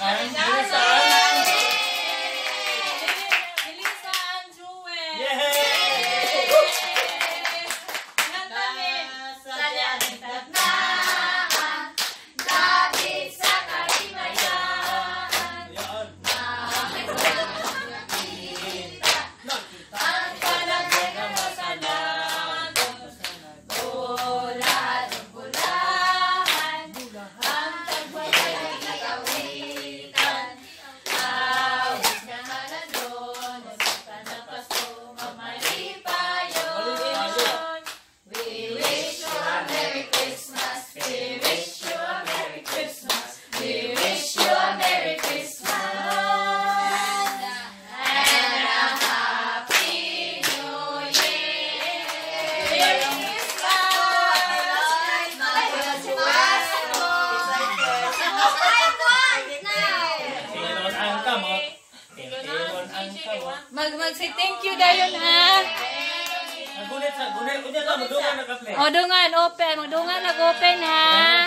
and Melissa and Joel. Yay! Mag-say thank you dayon ha. Gunit unya lang madungan na kape. O dungan open, magdungan nag-open ha.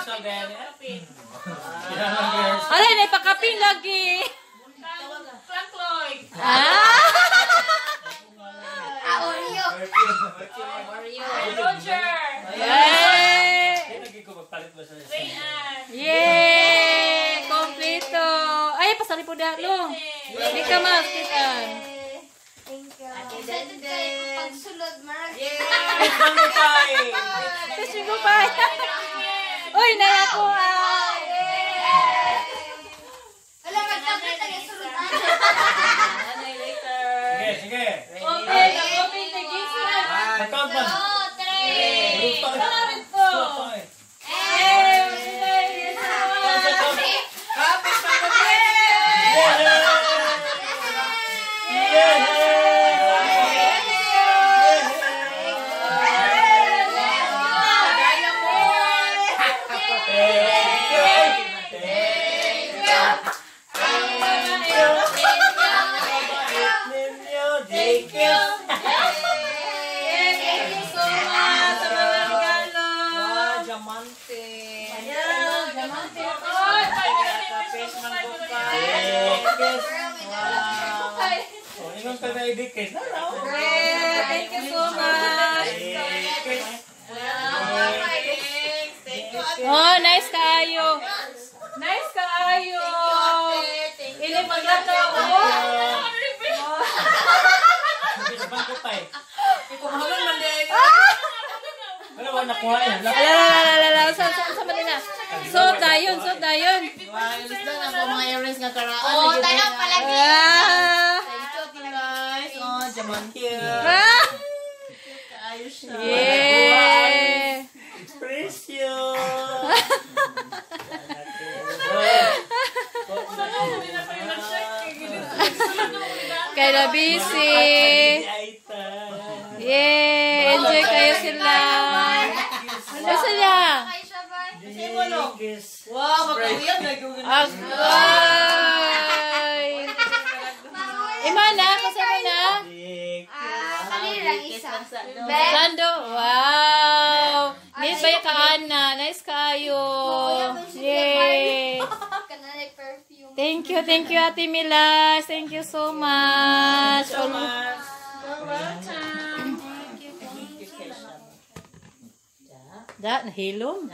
Ala na ipakapin lagi. Frank Lloyd. Oreo. Roger. Yay! Kompleto. Ay, pasali po dahlo. Hindi ka maskitan. Thank you. Pagsulod, marami. Kasi ko pa. Uy, naya ko Wala, mag-complete na yung sulod. Sige. Okay, nag-open the gift na. Magkaunt man. 3. Salamat po. Thank you so much. Oh, nice kaayo. Nice kaayo. Ini pagkataon mo. Sa Manila. So dayon. Oh, tayo palagi. Yeah. Kaya busy. Yeah, enjoy kayo sila. Ano sila? Wow, magkawiyag na Agay. Imana, kasama na? Kanina lang isa. Sando, wow. Nice ba yung kaana? Nice kayo. Yay. Kanina perfume. Thank you, Ate Milas. Thank you so much. Da, nahilom.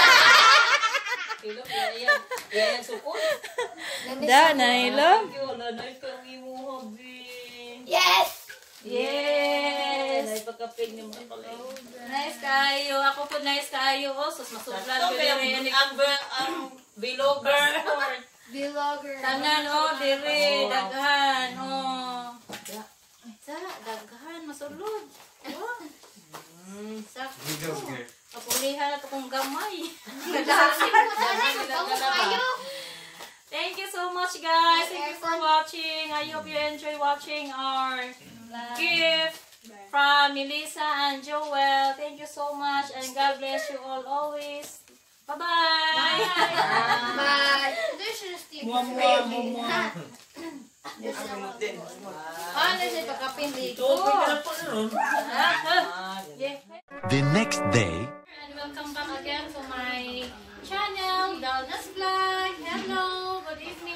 Yan sukot. Da, nahilom. Yes! Yes. Pagkapig ni mga pala. Nice kayo. Ako po nice kayo. Oh, sus, masublan ko din. Ang vlogger. Vlogger. Tanan, oh, dire. Daghan, oh. Daghan, masulod. Oh. Sakto. Kapulihan at akong gamay. Thank you so much, guys. Thank you for watching. I hope you enjoy watching our gift from Melissa and Joel. Thank you so much, and God bless you all always. Bye-bye. Bye. There's your Steve. The next day. And welcome back again to my channel, Dalnas Vlog. Hello, good evening.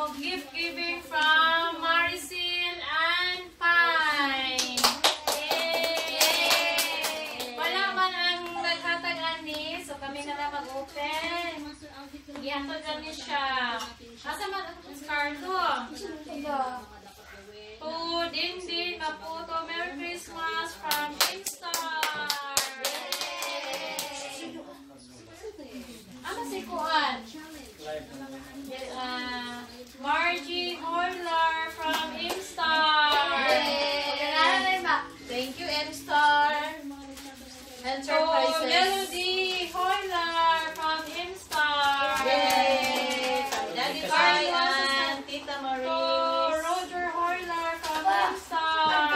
gift giving from Maricel and Pine. Yay! Wala man ang naghatag ani, so kami na lang mag-open. Gihatag ani siya. Asa man ang Carlo? To Dindin Maputo, Merry Christmas from Instar. Ano si Kuan? Margie Horler from Instar. Thank you, M-Star. Enterprises. Melody Horler from Instar. Yay! Daddy Pai and Tita Marie. Roger Horler from Instar.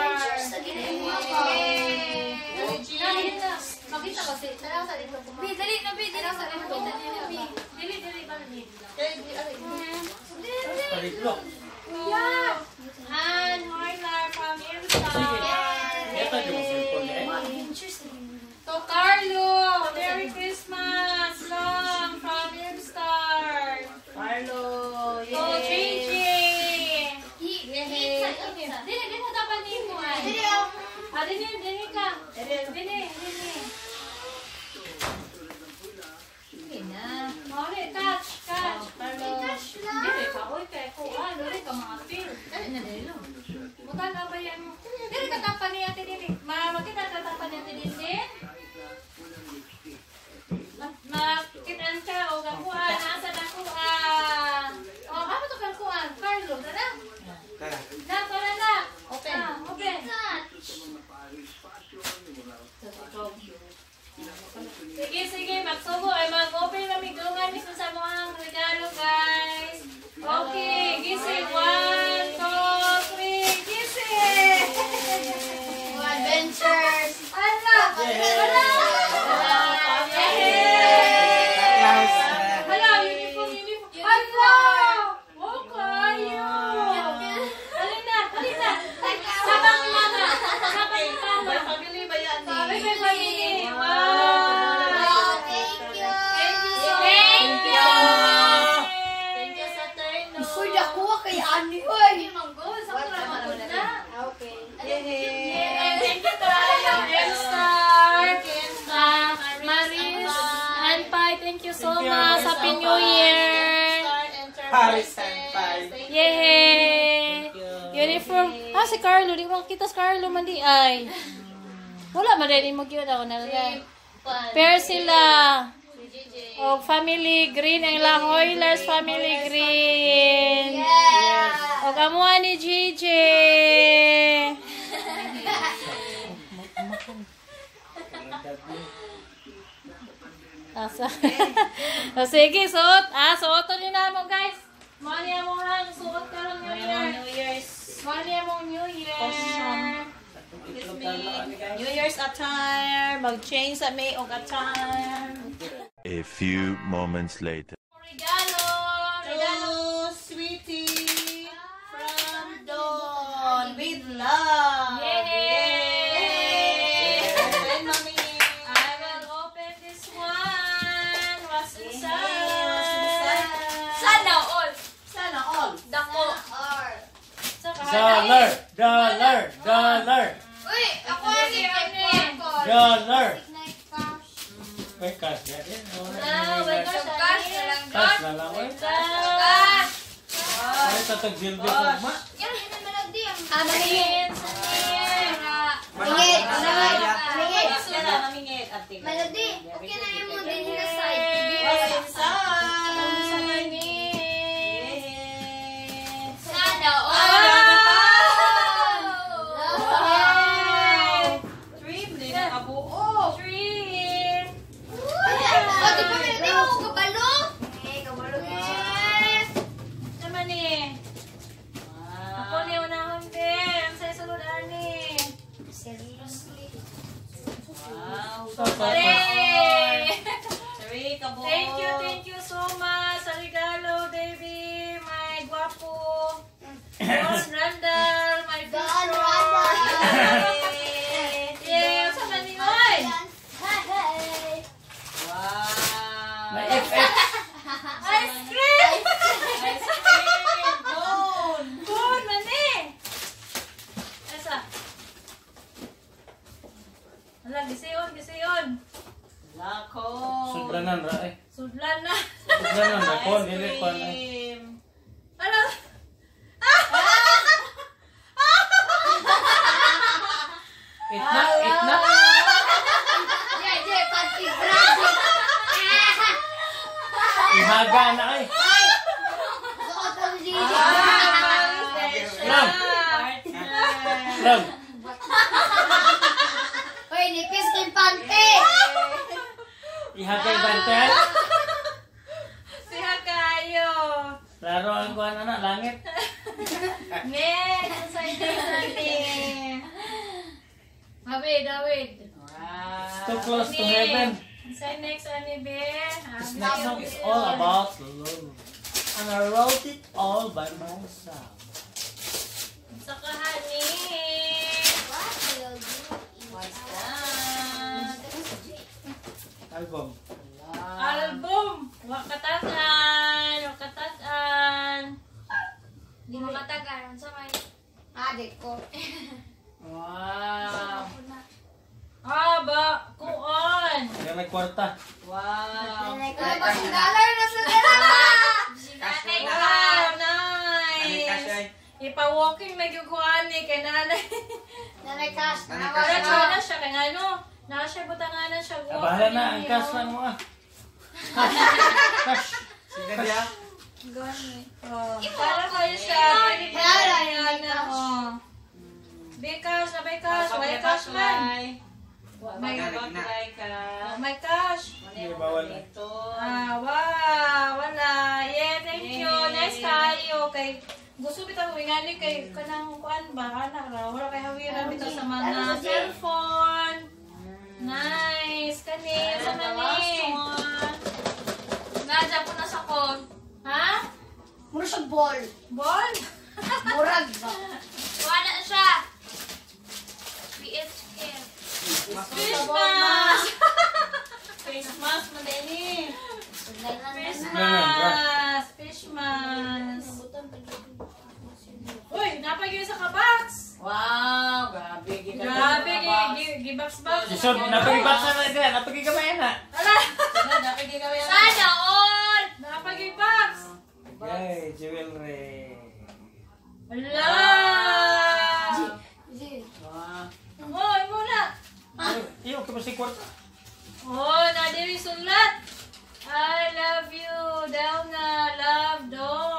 Makita kasi. Tara sa dito. Dali na, dali sa dito. Dili ba ni? Palitlok. Han Horler from Instar. Ito yung cellphone niya eh. To Carlo, Merry Christmas, long from Instar. Carlo. To JJ. Dili mo dapat ni mo ay. Dili ka. Dili. Mali, catch. Carlo. Dili ka, oy, kay kuan, dili ka mga feel. Bukan ka ba yan mo? Dili ka tapan niya, dili. Makita ka tapan niya, dili. Makitaan ka, o gakuan, asa na kuan. O, ano to kang kuan? Carlo, tara. Tara na. Open. Open. Sige, magsubo ay mag-open na migdungan mismo sa mga regalo, guys. Okay, gising. 1, 2, 3, gising! Adventures. Hala! Hala, uniform. Hala! Oh, kayo! Halina! Sabang mama! May family ba yan? Sabi may family. Wow! Thank you. Thank you! Thank you sa turn. Uy, ako kay Ani, oy. Okay. Thank you tayo, M-Star, Maris, and Pai. Thank you so much. Happy New Year! Paris and Pai. Yay! Uniform. Si Carlo. Di ko makita si Carlo man di ay. Wala man rin mo gyud ako na. Pair sila. O family green ang La Hoylers family green. Yeah. O kamuha ni JJ. Asa. O sige, suot. Suoton niyo na mo, guys. Mali mo hang suot karong New Year. New Year's. Mali mo New Year. Costume. New Year's attire. Mag-change sa may og attire. A few moments later. Regalo. Hello, sweetie. From Dawn. With love. Yay! And mommy. I will open this one. What's inside? Sana all. Dako. Dollar. Uy, ako ang Dollar. May cash na rin. May cash na rin. Cash na lang eh. Ay, tatag silbi ko ma. Yan, yan ang malagdi. Maningit. Maningit. Mamingit. Ate. Malagdi. Okay na yung mo din na side. What's inside? Sana all. Dream din ang kabuo. Dream. O, di ba malagdi mo kabalo? Kabalo. Yes. Naman eh. Ako ni unahon din. Ang sa'yo sulod ni. Seriously. Wow. Hooray! Phone, dili phone. cream. Ano? Itna. Jay, panty grabe. Ihaga na ay. Suot ang Gigi. Lam. Lam. Uy, nipis ko yung panty. Ihaga yung bantal. Siya kayo. Laro ang kuhan na langit. Next, sa natin. David. Too close to heaven. Sa next, Be? This next song is all about love. And I wrote it all by myself. Sa kahani. What's that? Album. Album. Wakatasan. Di mo katagan. Sa may adik ko. Wow. Aba, kuon. Yan may kwarta. Wow. Nanay ko ba $1 na sa dalawa? Wow, nice. Ipa-walking na yung ni kay nanay. Nanay cash. Wala siya na siya kay ano. Nasa butanganan siya. Bahala na, ang cash lang mo ah. Cash. Sige niya. Oh, para kayo siya. Pwede na oh. Bekas, may cash. Wala cash man. May cash. Hindi bawal na. Wow, wala. Yeah, thank you. Nice kayo. Kay gusto bitang ingani kay kanang kuan ba ana ra wala kay hawira bitaw sa mga cellphone. Nice kani sa mani. Nadya po na sa kon. Ha? Mura siya ball. Bon? Murag ba? Wala siya. PHK. Face mask. Face mask mo din Face mask. Face mask. Uy, napagyo sa kabox. Wow, grabe. Grabe, gibox-box. Isod, napag-ibaksa na dyan. Napag-igamay na. Ala! Sana all. Napag-box. Yay, jewelry. Ala! Hoy, muna. Iyo, kamusta yung kwarta? Oh, nadiri sulat. I love you. Daw na love, daw.